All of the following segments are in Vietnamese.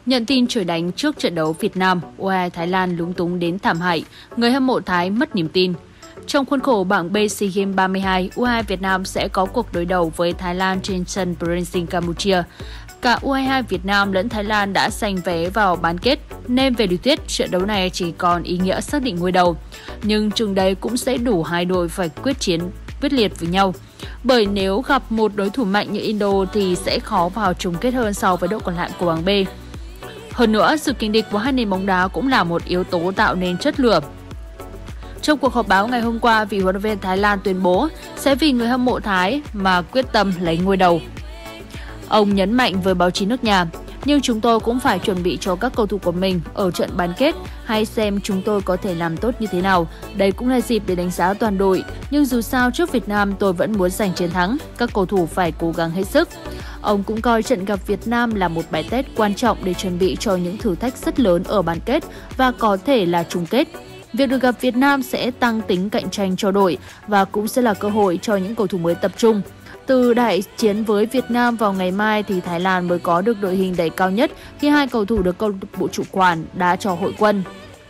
Nhận tin trời đánh trước trận đấu Việt Nam, U22 Thái Lan lúng túng đến thảm hại, người hâm mộ Thái mất niềm tin. Trong khuôn khổ bảng B SEA Games 32, U22 Việt Nam sẽ có cuộc đối đầu với Thái Lan trên sân Premsin Campuchia. Cả U22 Việt Nam lẫn Thái Lan đã giành vé vào bán kết, nên về lý thuyết trận đấu này chỉ còn ý nghĩa xác định ngôi đầu. Nhưng chừng đấy cũng sẽ đủ hai đội phải quyết liệt với nhau. Bởi nếu gặp một đối thủ mạnh như Indo thì sẽ khó vào chung kết hơn so với đội còn lại của bảng B. Hơn nữa, sự kình địch của hai nền bóng đá cũng là một yếu tố tạo nên chất lửa. Trong cuộc họp báo ngày hôm qua, vị huấn luyện viên Thái Lan tuyên bố sẽ vì người hâm mộ Thái mà quyết tâm lấy ngôi đầu. Ông nhấn mạnh với báo chí nước nhà, nhưng chúng tôi cũng phải chuẩn bị cho các cầu thủ của mình ở trận bán kết, hãy xem chúng tôi có thể làm tốt như thế nào. Đây cũng là dịp để đánh giá toàn đội, nhưng dù sao trước Việt Nam tôi vẫn muốn giành chiến thắng, các cầu thủ phải cố gắng hết sức. Ông cũng coi trận gặp Việt Nam là một bài test quan trọng để chuẩn bị cho những thử thách rất lớn ở bán kết và có thể là chung kết. Việc được gặp Việt Nam sẽ tăng tính cạnh tranh cho đội và cũng sẽ là cơ hội cho những cầu thủ mới tập trung. Từ đại chiến với Việt Nam vào ngày mai thì Thái Lan mới có được đội hình đẩy cao nhất khi hai cầu thủ được câu lạc bộ chủ quản đá cho hội quân.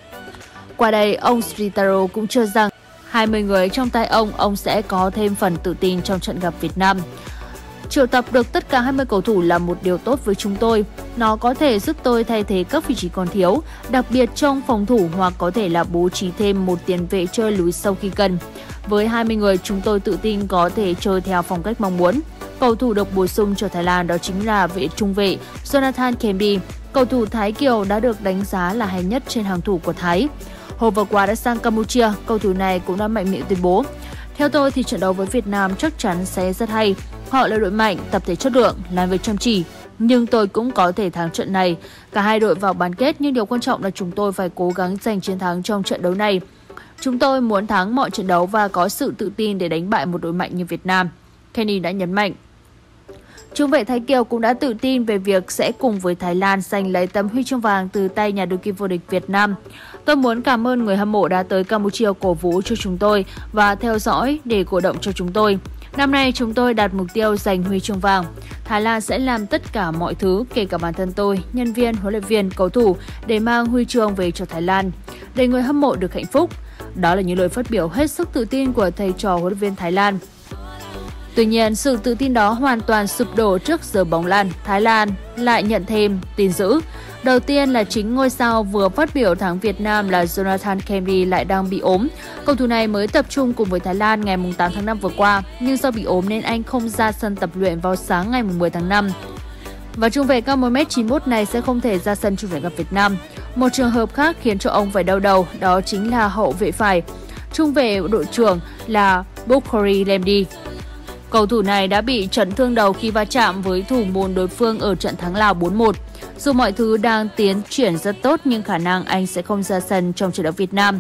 Qua đây, ông Sritaro cũng cho rằng 20 người trong tay ông sẽ có thêm phần tự tin trong trận gặp Việt Nam. Triệu tập được tất cả 20 cầu thủ là một điều tốt với chúng tôi. Nó có thể giúp tôi thay thế các vị trí còn thiếu, đặc biệt trong phòng thủ hoặc có thể là bố trí thêm một tiền vệ chơi lùi sâu khi cần. Với 20 người, chúng tôi tự tin có thể chơi theo phong cách mong muốn. Cầu thủ được bổ sung cho Thái Lan đó chính là trung vệ Jonathan Kemby. Cầu thủ Thái Kiều đã được đánh giá là hay nhất trên hàng thủ của Thái. Hôm vừa qua đã sang Campuchia, cầu thủ này cũng đã mạnh miệng tuyên bố: theo tôi thì trận đấu với Việt Nam chắc chắn sẽ rất hay. Họ là đội mạnh, tập thể chất lượng, làm việc chăm chỉ. Nhưng tôi cũng có thể thắng trận này. Cả hai đội vào bán kết nhưng điều quan trọng là chúng tôi phải cố gắng giành chiến thắng trong trận đấu này. Chúng tôi muốn thắng mọi trận đấu và có sự tự tin để đánh bại một đội mạnh như Việt Nam, Kenny đã nhấn mạnh. Trung vệ Thái Kiều cũng đã tự tin về việc sẽ cùng với Thái Lan giành lấy tấm huy chương vàng từ tay nhà đương kim vô địch Việt Nam. Tôi muốn cảm ơn người hâm mộ đã tới Campuchia cổ vũ cho chúng tôi và theo dõi để cổ động cho chúng tôi. Năm nay chúng tôi đặt mục tiêu giành huy chương vàng. Thái Lan sẽ làm tất cả mọi thứ, kể cả bản thân tôi, nhân viên, huấn luyện viên, cầu thủ để mang huy chương về cho Thái Lan, để người hâm mộ được hạnh phúc. Đó là những lời phát biểu hết sức tự tin của thầy trò huấn luyện viên Thái Lan. Tuy nhiên, sự tự tin đó hoàn toàn sụp đổ trước giờ bóng lăn. Thái Lan lại nhận thêm tin dữ. Đầu tiên là chính ngôi sao vừa phát biểu thắng Việt Nam là Jonathan Kemby lại đang bị ốm. Cầu thủ này mới tập trung cùng với Thái Lan ngày 8 tháng 5 vừa qua, nhưng do bị ốm nên anh không ra sân tập luyện vào sáng ngày 10 tháng 5. Và trung vệ cao 1m91 này sẽ không thể ra sân chung trận gặp Việt Nam. Một trường hợp khác khiến cho ông phải đau đầu, đó chính là hậu vệ phải. Trung vệ đội trưởng là Bukhari Lemdi. Cầu thủ này đã bị chấn thương đầu khi va chạm với thủ môn đối phương ở trận thắng Lào 4-1. Dù mọi thứ đang tiến triển rất tốt nhưng khả năng anh sẽ không ra sân trong trận đấu Việt Nam.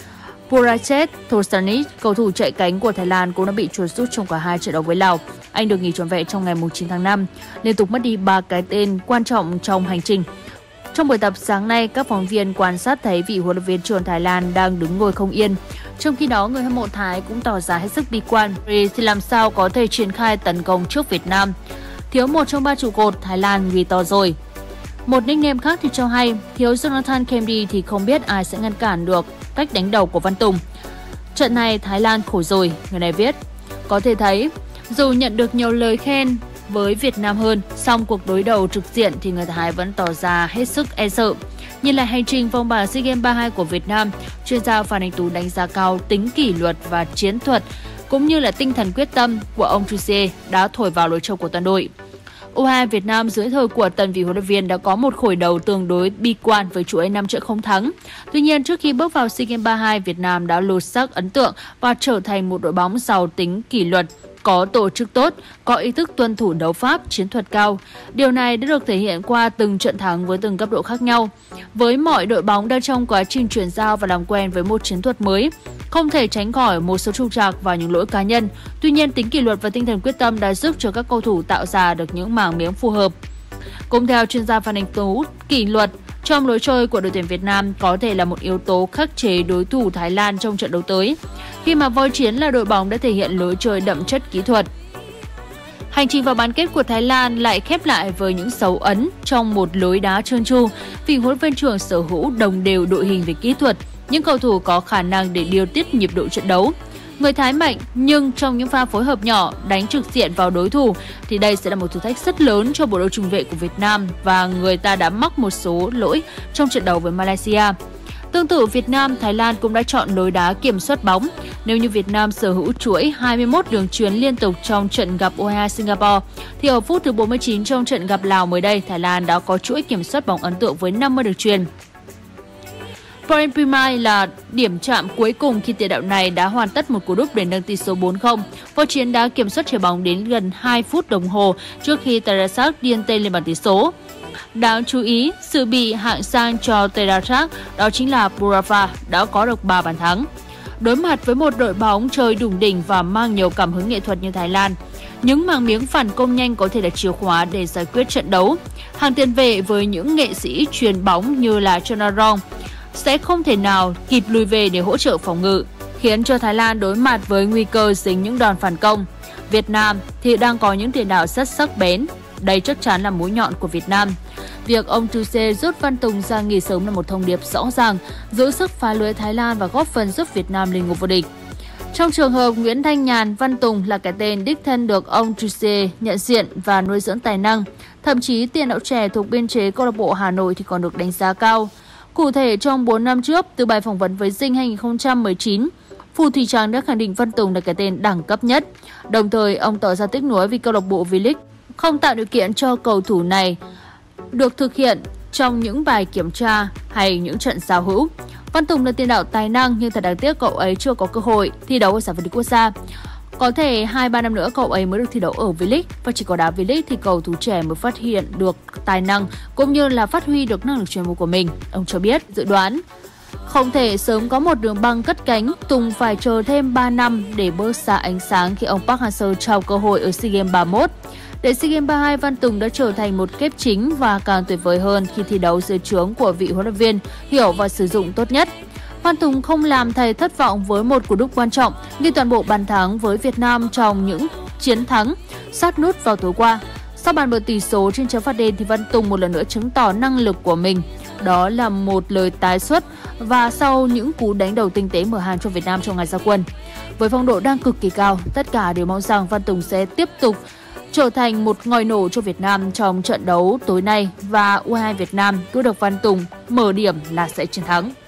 Purachet Thosanic, cầu thủ chạy cánh của Thái Lan cũng đã bị chuột rút trong cả hai trận đấu với Lào. Anh được nghỉ trọn vẹn trong ngày 9 tháng 5, liên tục mất đi 3 cái tên quan trọng trong hành trình. Trong buổi tập sáng nay, các phóng viên quan sát thấy vị huấn luyện viên trưởng Thái Lan đang đứng ngồi không yên. Trong khi đó, người hâm mộ Thái cũng tỏ ra hết sức bi quan. Thì làm sao có thể triển khai tấn công trước Việt Nam? Thiếu một trong ba trụ cột, Thái Lan nguy to rồi. Một nickname khác thì cho hay, thiếu Jonathan Kemby thì không biết ai sẽ ngăn cản được cách đánh đầu của Văn Tùng. Trận này Thái Lan khổ rồi, người này viết. Có thể thấy, dù nhận được nhiều lời khen với Việt Nam hơn, song cuộc đối đầu trực diện thì người Thái vẫn tỏ ra hết sức e sợ. Nhìn lại hành trình vòng bảng SEA Games 32 của Việt Nam, chuyên gia Phan Anh Tú đánh giá cao tính kỷ luật và chiến thuật cũng như là tinh thần quyết tâm của ông Chuse đã thổi vào lối chơi của toàn đội. U22 Việt Nam dưới thời của tần vị huấn luyện viên đã có một khởi đầu tương đối bi quan với chuỗi 5 trận không thắng. Tuy nhiên, trước khi bước vào SEA Games 32, Việt Nam đã lột xác ấn tượng và trở thành một đội bóng giàu tính kỷ luật, có tổ chức tốt, có ý thức tuân thủ đấu pháp, chiến thuật cao. Điều này đã được thể hiện qua từng trận thắng với từng cấp độ khác nhau. Với mọi đội bóng đang trong quá trình chuyển giao và làm quen với một chiến thuật mới, không thể tránh khỏi một số trục trặc và những lỗi cá nhân. Tuy nhiên, tính kỷ luật và tinh thần quyết tâm đã giúp cho các cầu thủ tạo ra được những mảng miếng phù hợp. Cũng theo chuyên gia Phan Anh Tú, kỷ luật trong lối chơi của đội tuyển Việt Nam có thể là một yếu tố khắc chế đối thủ Thái Lan trong trận đấu tới, khi mà Voi Chiến là đội bóng đã thể hiện lối chơi đậm chất kỹ thuật. Hành trình vào bán kết của Thái Lan lại khép lại với những dấu ấn trong một lối đá trơn tru vì huấn luyện viên trưởng sở hữu đồng đều đội hình về kỹ thuật, những cầu thủ có khả năng để điều tiết nhịp độ trận đấu. Người Thái mạnh nhưng trong những pha phối hợp nhỏ đánh trực diện vào đối thủ thì đây sẽ là một thử thách rất lớn cho bộ đôi trung vệ của Việt Nam và người ta đã mắc một số lỗi trong trận đấu với Malaysia. Tương tự Việt Nam, Thái Lan cũng đã chọn lối đá kiểm soát bóng. Nếu như Việt Nam sở hữu chuỗi 21 đường chuyền liên tục trong trận gặp U22 Singapore, thì ở phút thứ 49 trong trận gặp Lào mới đây, Thái Lan đã có chuỗi kiểm soát bóng ấn tượng với 50 đường chuyền. Brian Primai là điểm chạm cuối cùng khi tiền đạo này đã hoàn tất một cú đúp để nâng tỷ số 4-0. Võ Chiến đã kiểm soát trái bóng đến gần 2 phút đồng hồ trước khi Terasak điên tên lên bàn tỷ số. Đáng chú ý, sự bị hạng sang cho Terasak đó chính là Burafa đã có được 3 bàn thắng. Đối mặt với một đội bóng chơi đủng đỉnh và mang nhiều cảm hứng nghệ thuật như Thái Lan, những mảng miếng phản công nhanh có thể là chìa khóa để giải quyết trận đấu. Hàng tiền vệ với những nghệ sĩ chuyền bóng như là Chonarong sẽ không thể nào kịp lùi về để hỗ trợ phòng ngự, khiến cho Thái Lan đối mặt với nguy cơ dính những đòn phản công. Việt Nam thì đang có những tiền đạo rất sắc bén. Đây chắc chắn là mũi nhọn của Việt Nam. Việc ông Tuse rút Văn Tùng ra nghỉ sớm là một thông điệp rõ ràng, giữ sức phá lưới Thái Lan và góp phần giúp Việt Nam lên ngôi vô địch. Trong trường hợp Nguyễn Thanh Nhàn, Văn Tùng là cái tên đích thân được ông Tuse nhận diện và nuôi dưỡng tài năng. Thậm chí tiền đạo trẻ thuộc biên chế câu lạc bộ Hà Nội thì còn được đánh giá cao. Cụ thể, trong 4 năm trước, từ bài phỏng vấn với Dinh 2019, Phù Thủy Trắng đã khẳng định Văn Tùng là cái tên đẳng cấp nhất. Đồng thời, ông tỏ ra tiếc nuối vì câu lạc bộ V-League không tạo điều kiện cho cầu thủ này được thực hiện trong những bài kiểm tra hay những trận giao hữu. Văn Tùng là tiền đạo tài năng nhưng thật đáng tiếc cậu ấy chưa có cơ hội thi đấu ở giải vô địch quốc gia. Có thể 2-3 năm nữa cậu ấy mới được thi đấu ở V-League và chỉ có đá V-League thì cầu thủ trẻ mới phát hiện được tài năng cũng như là phát huy được năng lực chuyên môn của mình. Ông cho biết dự đoán không thể sớm có một đường băng cất cánh, Tùng phải chờ thêm 3 năm để bước ra ánh sáng khi ông Park Hang-seo trao cơ hội ở SEA Games 31. Để SEA Games 32, Văn Tùng đã trở thành một kép chính và càng tuyệt vời hơn khi thi đấu dưới trướng của vị huấn luyện viên hiểu và sử dụng tốt nhất. Văn Tùng không làm thầy thất vọng với một cú đúp quan trọng, ghi toàn bộ bàn thắng với Việt Nam trong những chiến thắng sát nút vào tối qua. Sau bàn mở tỷ số trên chấm phạt đền thì Văn Tùng một lần nữa chứng tỏ năng lực của mình. Đó là một lời tái xuất và sau những cú đánh đầu tinh tế mở hàng cho Việt Nam trong ngày ra quân. Với phong độ đang cực kỳ cao, tất cả đều mong rằng Văn Tùng sẽ tiếp tục trở thành một ngòi nổ cho Việt Nam trong trận đấu tối nay và U22 Việt Nam cứ được Văn Tùng mở điểm là sẽ chiến thắng.